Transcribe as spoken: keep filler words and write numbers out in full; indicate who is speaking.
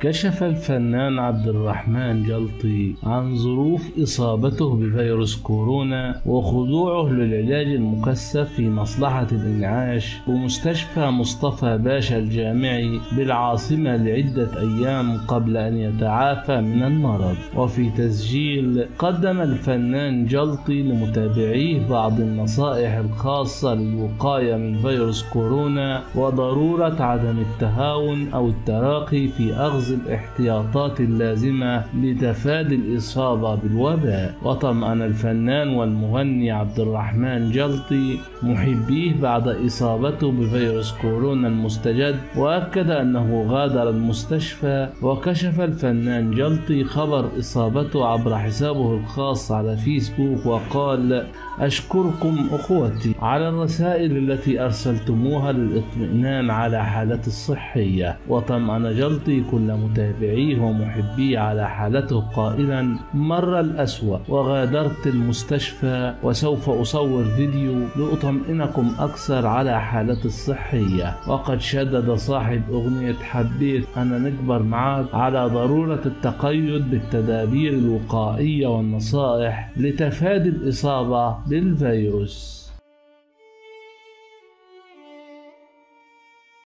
Speaker 1: كشف الفنان عبد الرحمن جلطي عن ظروف إصابته بفيروس كورونا وخضوعه للعلاج المكثف في مصلحة الإنعاش بمستشفى مصطفى باشا الجامعي بالعاصمة لعدة أيام قبل أن يتعافى من المرض. وفي تسجيل قدم الفنان جلطي لمتابعيه بعض النصائح الخاصة للوقاية من فيروس كورونا وضرورة عدم التهاون أو التراخي في أخذ الاحتياطات اللازمة لتفادي الإصابة بالوباء. وطمأن الفنان والمغني عبد الرحمن جلطي محبيه بعد إصابته بفيروس كورونا المستجد، وأكد أنه غادر المستشفى. وكشف الفنان جلطي خبر إصابته عبر حسابه الخاص على فيسبوك وقال: أشكركم أخوتي على الرسائل التي أرسلتموها للإطمئنان على حالتي الصحية. وطمأن جلطي كل متابعيه ومحبيه على حالته قائلا: مر الأسوأ وغادرت المستشفى، وسوف أصور فيديو لأطمئنكم أكثر على حالتي الصحية. وقد شدد صاحب أغنية حبيت أنا نكبر معاك على ضرورة التقيد بالتدابير الوقائية والنصائح لتفادي الإصابة بالفيروس.